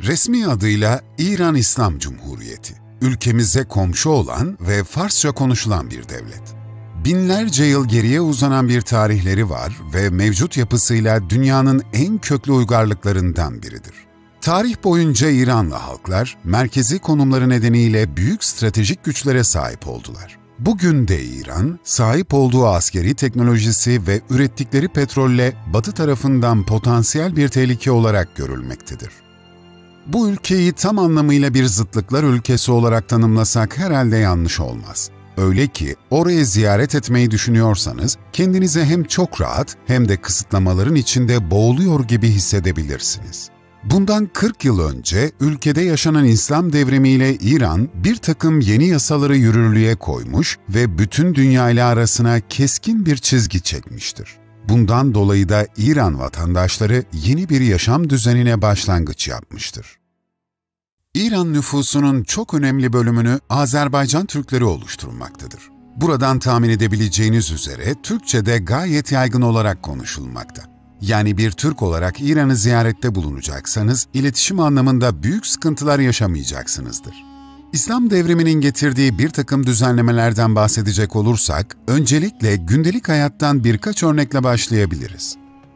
Resmi adıyla İran İslam Cumhuriyeti, ülkemize komşu olan ve Farsça konuşulan bir devlet. Binlerce yıl geriye uzanan bir tarihleri var ve mevcut yapısıyla dünyanın en köklü uygarlıklarından biridir. Tarih boyunca İranlı halklar, merkezi konumları nedeniyle büyük stratejik güçlere sahip oldular. Bugün de İran, sahip olduğu askeri teknolojisi ve ürettikleri petrolle Batı tarafından potansiyel bir tehlike olarak görülmektedir. Bu ülkeyi tam anlamıyla bir zıtlıklar ülkesi olarak tanımlasak herhalde yanlış olmaz. Öyle ki oraya ziyaret etmeyi düşünüyorsanız kendinizi hem çok rahat hem de kısıtlamaların içinde boğuluyor gibi hissedebilirsiniz. Bundan 40 yıl önce ülkede yaşanan İslam devrimiyle İran bir takım yeni yasaları yürürlüğe koymuş ve bütün dünya ile arasına keskin bir çizgi çekmiştir. Bundan dolayı da İran vatandaşları yeni bir yaşam düzenine başlangıç yapmıştır. İran nüfusunun çok önemli bölümünü Azerbaycan Türkleri oluşturmaktadır. Buradan tahmin edebileceğiniz üzere Türkçe'de gayet yaygın olarak konuşulmakta. Yani bir Türk olarak İran'ı ziyarette bulunacaksanız, iletişim anlamında büyük sıkıntılar yaşamayacaksınızdır. İslam devriminin getirdiği bir takım düzenlemelerden bahsedecek olursak, öncelikle gündelik hayattan birkaç örnekle başlayabiliriz.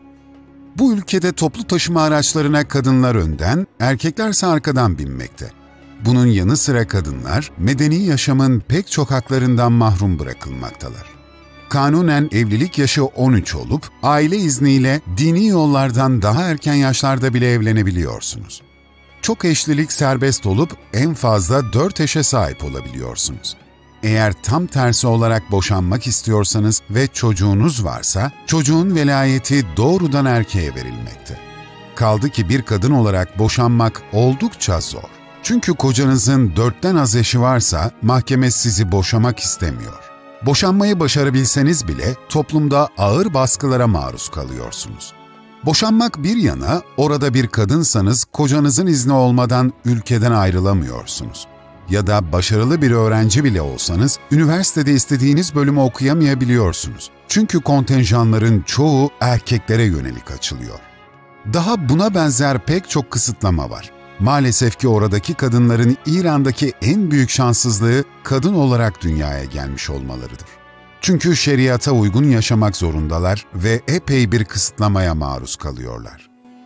Bu ülkede toplu taşıma araçlarına kadınlar önden, erkeklerse arkadan binmekte. Bunun yanı sıra kadınlar, medeni yaşamın pek çok haklarından mahrum bırakılmaktalar. Kanunen evlilik yaşı 13 olup, aile izniyle dini yollardan daha erken yaşlarda bile evlenebiliyorsunuz. Çok eşlilik serbest olup en fazla 4 eşe sahip olabiliyorsunuz. Eğer tam tersi olarak boşanmak istiyorsanız ve çocuğunuz varsa, çocuğun velayeti doğrudan erkeğe verilmekte. Kaldı ki bir kadın olarak boşanmak oldukça zor. Çünkü kocanızın 4'ten az eşi varsa mahkeme sizi boşamak istemiyor. Boşanmayı başarabilseniz bile toplumda ağır baskılara maruz kalıyorsunuz. Boşanmak bir yana, orada bir kadınsanız kocanızın izni olmadan ülkeden ayrılamıyorsunuz. Ya da başarılı bir öğrenci bile olsanız, üniversitede istediğiniz bölümü okuyamayabiliyorsunuz. Çünkü kontenjanların çoğu erkeklere yönelik açılıyor. Daha buna benzer pek çok kısıtlama var. Maalesef ki oradaki kadınların İran'daki en büyük şanssızlığı kadın olarak dünyaya gelmiş olmalarıdır. Çünkü şeriata uygun yaşamak zorundalar ve epey bir kısıtlamaya maruz kalıyorlar.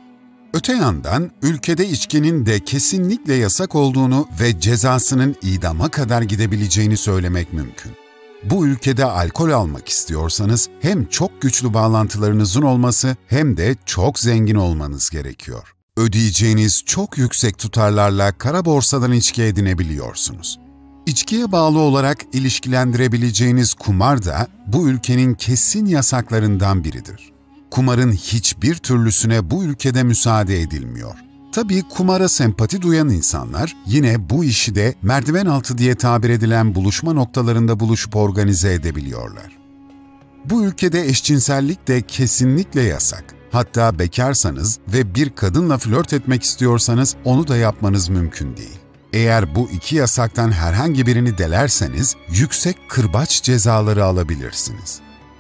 Öte yandan ülkede içkinin de kesinlikle yasak olduğunu ve cezasının idama kadar gidebileceğini söylemek mümkün. Bu ülkede alkol almak istiyorsanız hem çok güçlü bağlantılarınızın olması hem de çok zengin olmanız gerekiyor. Ödeyeceğiniz çok yüksek tutarlarla kara borsadan içki edinebiliyorsunuz. İçkiye bağlı olarak ilişkilendirebileceğiniz kumar da bu ülkenin kesin yasaklarından biridir. Kumarın hiçbir türlüsüne bu ülkede müsaade edilmiyor. Tabii kumara sempati duyan insanlar yine bu işi de merdiven altı diye tabir edilen buluşma noktalarında buluşup organize edebiliyorlar. Bu ülkede eşcinsellik de kesinlikle yasak. Hatta bekarsanız ve bir kadınla flört etmek istiyorsanız onu da yapmanız mümkün değil. Eğer bu iki yasaktan herhangi birini delerseniz yüksek kırbaç cezaları alabilirsiniz.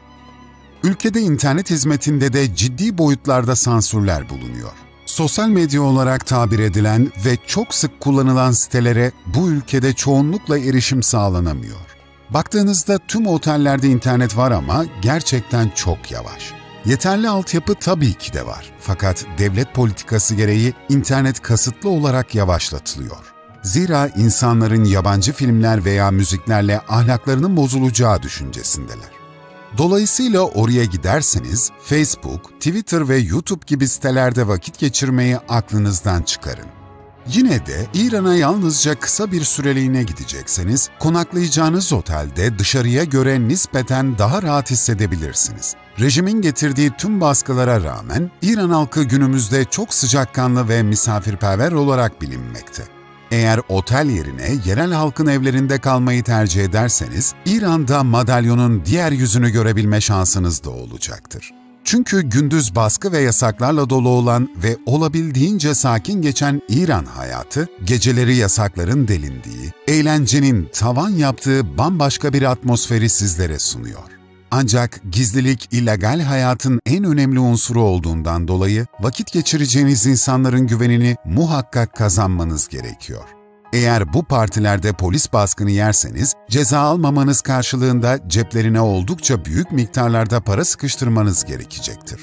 Ülkede internet hizmetinde de ciddi boyutlarda sansürler bulunuyor. Sosyal medya olarak tabir edilen ve çok sık kullanılan sitelere bu ülkede çoğunlukla erişim sağlanamıyor. Baktığınızda tüm otellerde internet var ama gerçekten çok yavaş. Yeterli altyapı tabii ki de var. Fakat devlet politikası gereği internet kasıtlı olarak yavaşlatılıyor. Zira insanların yabancı filmler veya müziklerle ahlaklarının bozulacağı düşüncesindeler. Dolayısıyla oraya giderseniz Facebook, Twitter ve YouTube gibi sitelerde vakit geçirmeyi aklınızdan çıkarın. Yine de İran'a yalnızca kısa bir süreliğine gidecekseniz, konaklayacağınız otelde dışarıya göre nispeten daha rahat hissedebilirsiniz. Rejimin getirdiği tüm baskılara rağmen İran halkı günümüzde çok sıcakkanlı ve misafirperver olarak bilinmekte. Eğer otel yerine yerel halkın evlerinde kalmayı tercih ederseniz, İran'da madalyonun diğer yüzünü görebilme şansınız da olacaktır. Çünkü gündüz baskı ve yasaklarla dolu olan ve olabildiğince sakin geçen İran hayatı, geceleri yasakların delindiği, eğlencenin tavan yaptığı bambaşka bir atmosferi sizlere sunuyor. Ancak gizlilik illegal hayatın en önemli unsuru olduğundan dolayı vakit geçireceğiniz insanların güvenini muhakkak kazanmanız gerekiyor. Eğer bu partilerde polis baskını yerseniz, ceza almamanız karşılığında ceplerine oldukça büyük miktarlarda para sıkıştırmanız gerekecektir.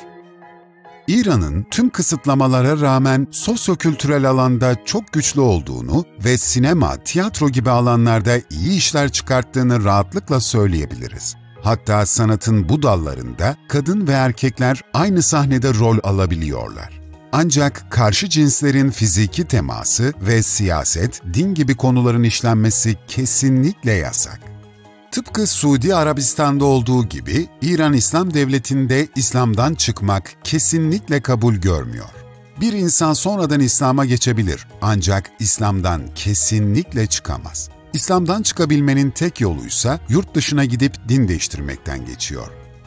İran'ın tüm kısıtlamalara rağmen sosyo-kültürel alanda çok güçlü olduğunu ve sinema, tiyatro gibi alanlarda iyi işler çıkarttığını rahatlıkla söyleyebiliriz. Hatta sanatın bu dallarında kadın ve erkekler aynı sahnede rol alabiliyorlar. Ancak karşı cinslerin fiziki teması ve siyaset, din gibi konuların işlenmesi kesinlikle yasak. Tıpkı Suudi Arabistan'da olduğu gibi İran İslam Devleti'nde İslam'dan çıkmak kesinlikle kabul görmüyor. Bir insan sonradan İslam'a geçebilir ancak İslam'dan kesinlikle çıkamaz. İslam'dan çıkabilmenin tek yoluysa yurt dışına gidip din değiştirmekten geçiyor.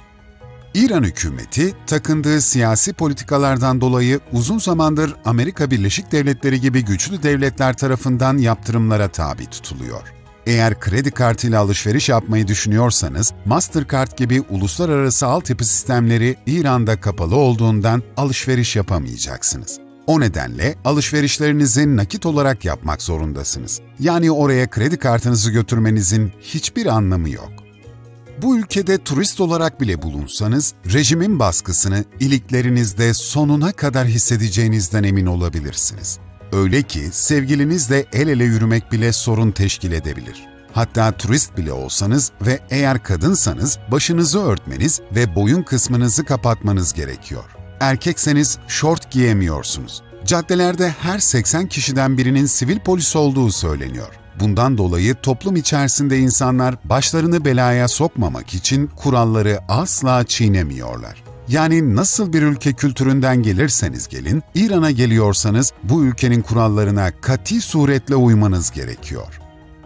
İran hükümeti takındığı siyasi politikalardan dolayı uzun zamandır Amerika Birleşik Devletleri gibi güçlü devletler tarafından yaptırımlara tabi tutuluyor. Eğer kredi kartıyla alışveriş yapmayı düşünüyorsanız, Mastercard gibi uluslararası altyapı sistemleri İran'da kapalı olduğundan alışveriş yapamayacaksınız. O nedenle alışverişlerinizi nakit olarak yapmak zorundasınız. Yani oraya kredi kartınızı götürmenizin hiçbir anlamı yok. Bu ülkede turist olarak bile bulunsanız, rejimin baskısını iliklerinizde sonuna kadar hissedeceğinizden emin olabilirsiniz. Öyle ki sevgilinizle el ele yürümek bile sorun teşkil edebilir. Hatta turist bile olsanız ve eğer kadınsanız başınızı örtmeniz ve boyun kısmınızı kapatmanız gerekiyor. Erkekseniz şort giyemiyorsunuz. Caddelerde her 80 kişiden birinin sivil polis olduğu söyleniyor. Bundan dolayı toplum içerisinde insanlar başlarını belaya sokmamak için kuralları asla çiğnemiyorlar. Yani nasıl bir ülke kültüründen gelirseniz gelin, İran'a geliyorsanız bu ülkenin kurallarına kati suretle uymanız gerekiyor.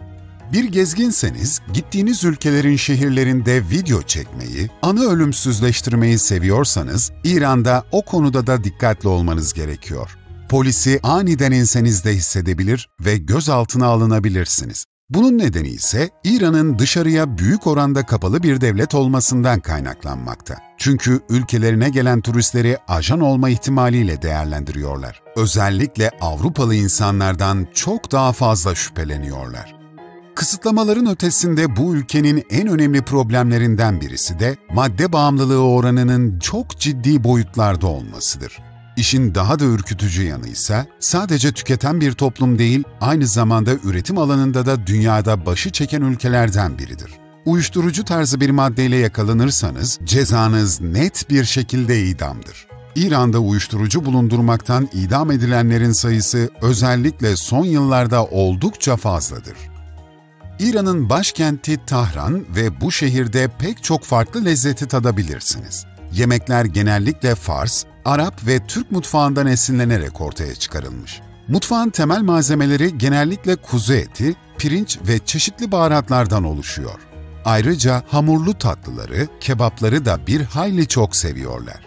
Bir gezginseniz, gittiğiniz ülkelerin şehirlerinde video çekmeyi, anı ölümsüzleştirmeyi seviyorsanız, İran'da o konuda da dikkatli olmanız gerekiyor. Polisi aniden ensenizde hissedebilir ve gözaltına alınabilirsiniz. Bunun nedeni ise İran'ın dışarıya büyük oranda kapalı bir devlet olmasından kaynaklanmakta. Çünkü ülkelerine gelen turistleri ajan olma ihtimaliyle değerlendiriyorlar. Özellikle Avrupalı insanlardan çok daha fazla şüpheleniyorlar. Kısıtlamaların ötesinde bu ülkenin en önemli problemlerinden birisi de madde bağımlılığı oranının çok ciddi boyutlarda olmasıdır. İşin daha da ürkütücü yanı ise sadece tüketen bir toplum değil, aynı zamanda üretim alanında da dünyada başı çeken ülkelerden biridir. Uyuşturucu tarzı bir maddeyle yakalanırsanız cezanız net bir şekilde idamdır. İran'da uyuşturucu bulundurmaktan idam edilenlerin sayısı özellikle son yıllarda oldukça fazladır. İran'ın başkenti Tahran ve bu şehirde pek çok farklı lezzeti tadabilirsiniz. Yemekler genellikle Fars, Arap ve Türk mutfağından esinlenerek ortaya çıkarılmış. Mutfağın temel malzemeleri genellikle kuzu eti, pirinç ve çeşitli baharatlardan oluşuyor. Ayrıca hamurlu tatlıları, kebapları da bir hayli çok seviyorlar.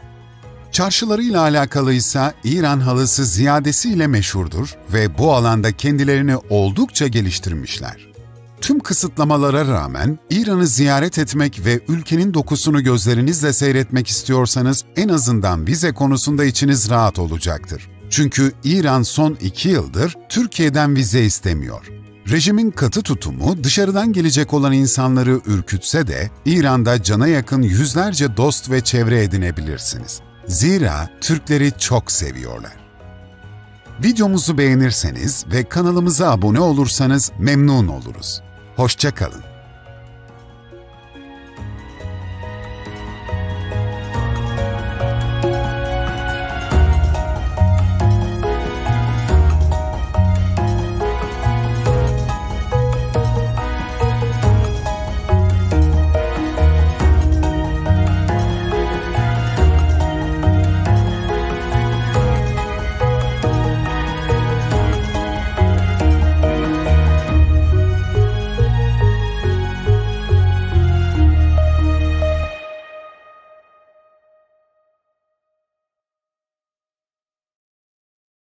Çarşılarıyla alakalı ise İran halısı ziyadesiyle meşhurdur ve bu alanda kendilerini oldukça geliştirmişler. Tüm kısıtlamalara rağmen İran'ı ziyaret etmek ve ülkenin dokusunu gözlerinizle seyretmek istiyorsanız en azından vize konusunda içiniz rahat olacaktır. Çünkü İran son 2 yıldır Türkiye'den vize istemiyor. Rejimin katı tutumu dışarıdan gelecek olan insanları ürkütse de İran'da cana yakın yüzlerce dost ve çevre edinebilirsiniz. Zira Türkleri çok seviyorlar. Videomuzu beğenirseniz ve kanalımıza abone olursanız memnun oluruz. Hoşça kalın.